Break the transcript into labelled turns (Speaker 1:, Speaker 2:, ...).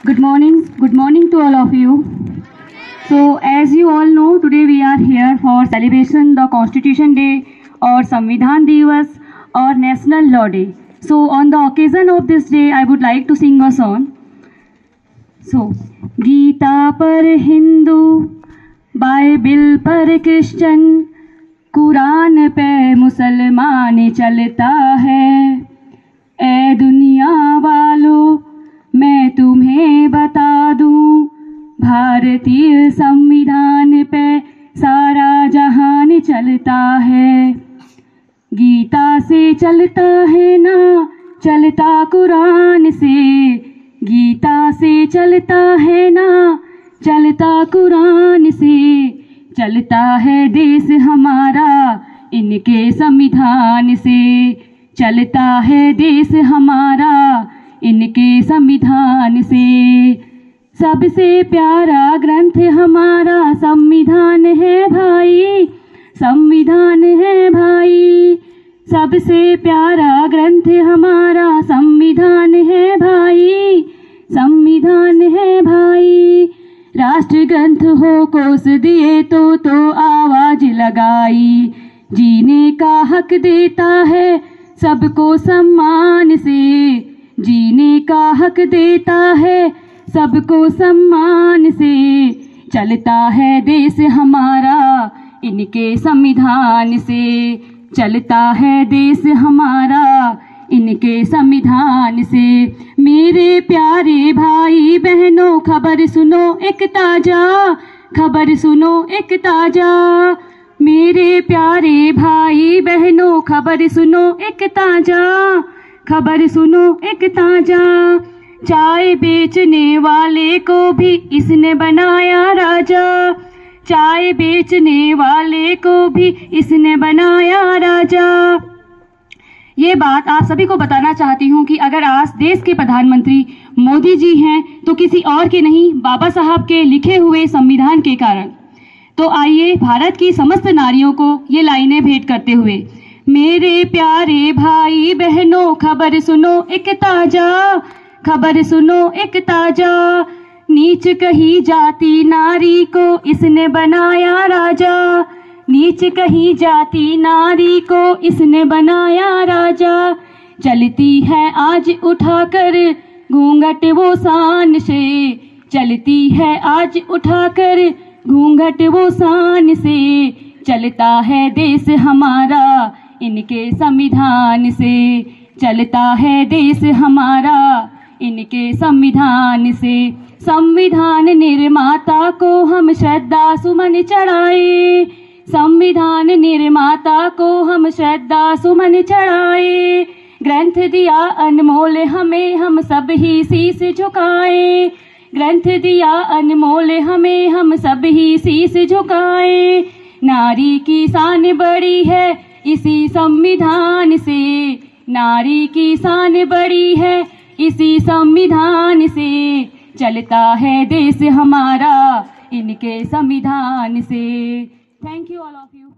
Speaker 1: Good morning to all of you. So as you all know, today we are here for celebration the Constitution Day or Samvidhan Divas or National Law Day. So on the occasion of this day, I would like to sing a song. So Gita पर Hindu, Bible पर Christian, Quran पे मुसलमान चलता है। ए दुनिया वालों, मैं तुम्हें बता दूं, भारतीय संविधान पे सारा जहान चलता है। गीता से चलता है ना, चलता कुरान से। गीता से चलता है ना, चलता कुरान से। चलता है देश हमारा इनके संविधान से। चलता है देश हमारा इनके संविधान से। सबसे प्यारा ग्रंथ हमारा संविधान है भाई, संविधान है भाई। सबसे प्यारा ग्रंथ हमारा संविधान है भाई, संविधान है भाई। राष्ट्र ग्रंथ हो कोस दिए तो आवाज लगाई। जीने का हक देता है सबको सम्मान से। जीने का हक देता है सबको सम्मान से। चलता है देश हमारा इनके संविधान से। चलता है देश हमारा इनके संविधान से। मेरे प्यारे भाई बहनों, खबर सुनो एक ताजा, खबर सुनो एक ताजा। मेरे प्यारे भाई बहनों, खबर सुनो एक ताजा, खबर सुनो एक ताजा। चाय बेचने वाले को भी इसने बनाया राजा। चाय बेचने वाले को भी इसने बनाया राजा। ये बात आप सभी को बताना चाहती हूँ कि अगर आज देश के प्रधानमंत्री मोदी जी हैं तो किसी और के नहीं, बाबा साहब के लिखे हुए संविधान के कारण। तो आइए भारत की समस्त नारियों को ये लाइनें भेंट करते हुए। मेरे प्यारे भाई बहनों, खबर सुनो एक ताजा, खबर सुनो एक ताजा। नीच कही जाति नारी को इसने बनाया राजा। नीच कही जाति नारी को इसने बनाया राजा। चलती है आज उठाकर घूंघट वो शान से। चलती है आज उठाकर घूंघट वो शान से। चलता है देश हमारा इनके संविधान से। चलता है देश हमारा इनके संविधान से। संविधान निर्माता को हम श्रद्धा सुमन चढ़ाए। संविधान निर्माता को हम श्रद्धा सुमन चढ़ाए। ग्रंथ दिया अनमोल हमें, हम सब ही शीश झुकाए। ग्रंथ दिया अनमोल हमें, हम सब ही शीश झुकाए। नारी की शान बड़ी है इसी संविधान से। नारी की शान बड़ी है इसी संविधान से। चलता है देश हमारा इनके संविधान से। Thank you all of you.